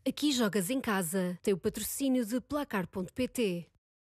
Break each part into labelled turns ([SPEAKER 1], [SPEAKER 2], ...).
[SPEAKER 1] Aqui jogas em casa. Tem o patrocínio de Placar.pt.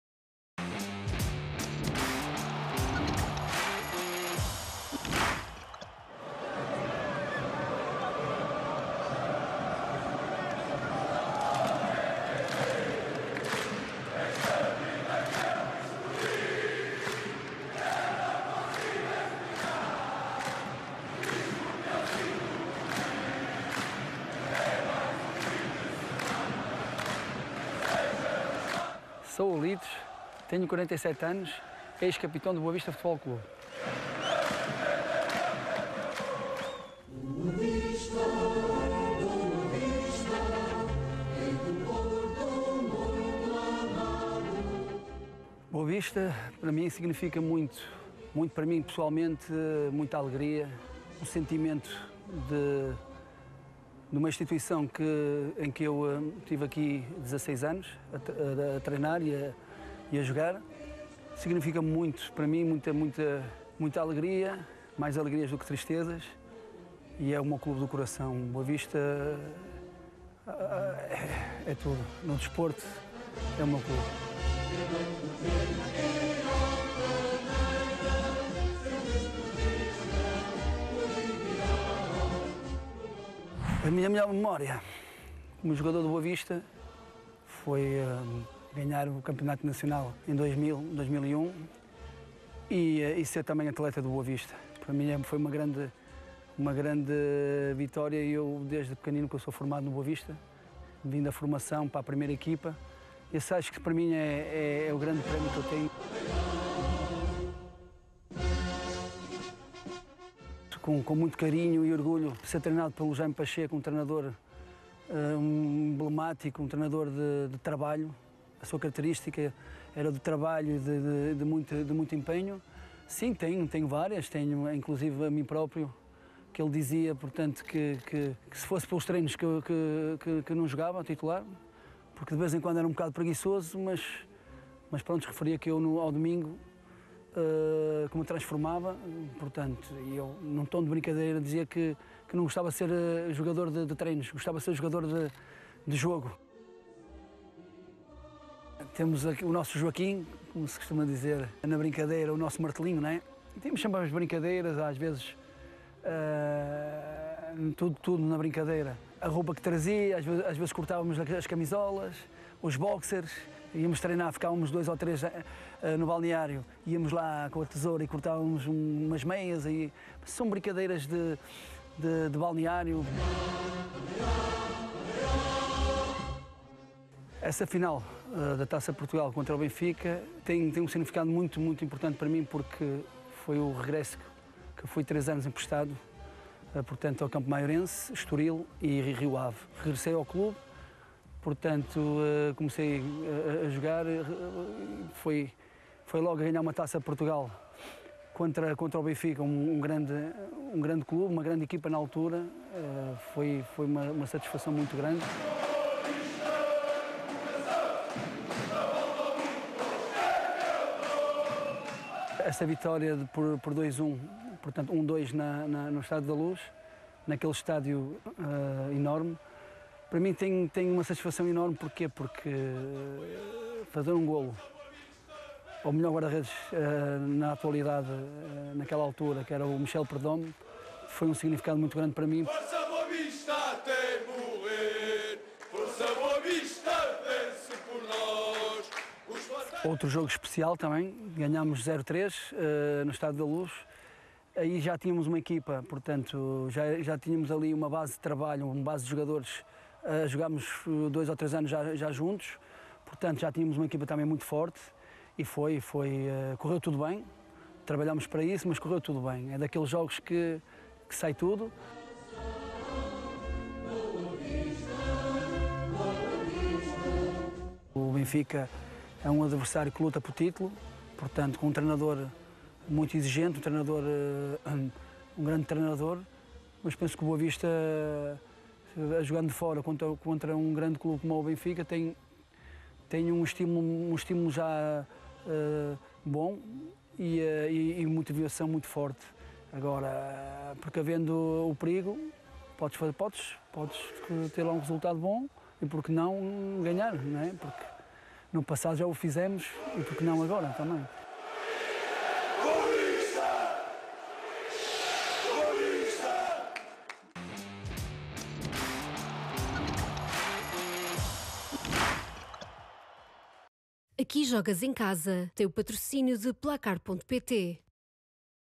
[SPEAKER 2] Sou o Lides, tenho 47 anos, ex-capitão do Boa Vista Futebol Clube. Boa Vista, para mim, significa muito para mim pessoalmente, muita alegria, um sentimento de uma instituição em que eu tive aqui 16 anos a treinar e a jogar. Significa muito para mim, muita alegria, mais alegrias do que tristezas, e é o meu clube do coração. Boa Vista é tudo. No desporto é o meu clube. A minha melhor memória como jogador do Boa Vista foi ganhar o Campeonato Nacional em 2001 e ser também atleta do Boa Vista. Para mim foi uma grande vitória, e eu desde pequenino que eu sou formado no Boa Vista, vim da formação para a primeira equipa. Esse acho que para mim é o grande prémio que eu tenho. Com muito carinho e orgulho de ser treinado pelo Jaime Pacheco, um treinador emblemático, um treinador de trabalho. A sua característica era de trabalho e de muito empenho. Sim, tenho várias, tenho inclusive a mim próprio, que ele dizia, portanto, que se fosse pelos treinos que não jogava titular, porque de vez em quando era um bocado preguiçoso, mas pronto, referia que eu ao domingo que me transformava, portanto, e eu, num tom de brincadeira, dizia que não gostava de ser jogador de treinos, gostava de ser jogador de jogo. Temos aqui o nosso Joaquim, como se costuma dizer na brincadeira, o nosso martelinho, não é? Temos sempre as brincadeiras, às vezes tudo na brincadeira. A roupa que trazia, às vezes cortávamos as camisolas, os boxers. Íamos treinar, ficávamos 2 ou 3 no balneário, íamos lá com a tesoura e cortávamos umas meias. São brincadeiras de balneário. Essa final da Taça Portugal contra o Benfica tem um significado muito importante para mim, porque foi o regresso que fui 3 anos emprestado, portanto, ao Campo Maiorense, Estoril e Rio Ave. Regressei ao clube. Portanto, comecei a jogar, foi logo a ganhar uma Taça de Portugal contra o Benfica, um grande clube, uma grande equipa na altura, foi uma satisfação muito grande. Essa vitória por 2-1, portanto 1-2 no Estádio da Luz, naquele estádio enorme, para mim tem uma satisfação enorme. Porquê? Porque fazer um golo ao melhor guarda-redes na atualidade, naquela altura, que era o Michel Perdomo, foi um significado muito grande para mim.
[SPEAKER 3] Força Boa Vista até morrer, Força Boa Vista vence por nós.
[SPEAKER 2] Outro jogo especial também, ganhámos 0-3 no Estádio da Luz. Aí já tínhamos uma equipa, portanto, já tínhamos ali uma base de trabalho, uma base de jogadores. Jogámos 2 ou 3 anos já juntos, portanto já tínhamos uma equipa também muito forte e correu tudo bem, trabalhámos para isso, mas correu tudo bem. É daqueles jogos que sai tudo. O Benfica é um adversário que luta por título, portanto com um treinador muito exigente, um grande treinador, mas penso que o Boa Vista, jogando de fora contra um grande clube como o Benfica, tem um estímulo já bom e motivação muito forte. Agora, porque havendo o perigo, podes ter lá um resultado bom e por que não ganhar, não é? Porque no passado já o fizemos e por que não agora também.
[SPEAKER 1] Aqui jogas em casa. Tem o patrocínio de Placar.pt.